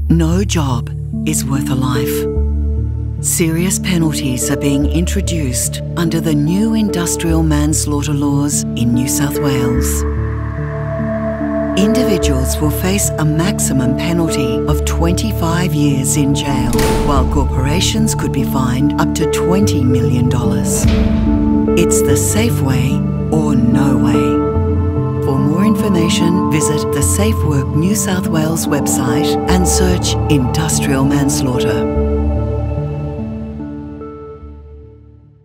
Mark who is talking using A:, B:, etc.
A: No job is worth a life. Serious penalties are being introduced under the new industrial manslaughter laws in New South Wales. Individuals will face a maximum penalty of 25 years in jail, while corporations could be fined up to $20 million. It's the safe way or no way. For more information, visit the Safe Work New South Wales website and search Industrial Manslaughter.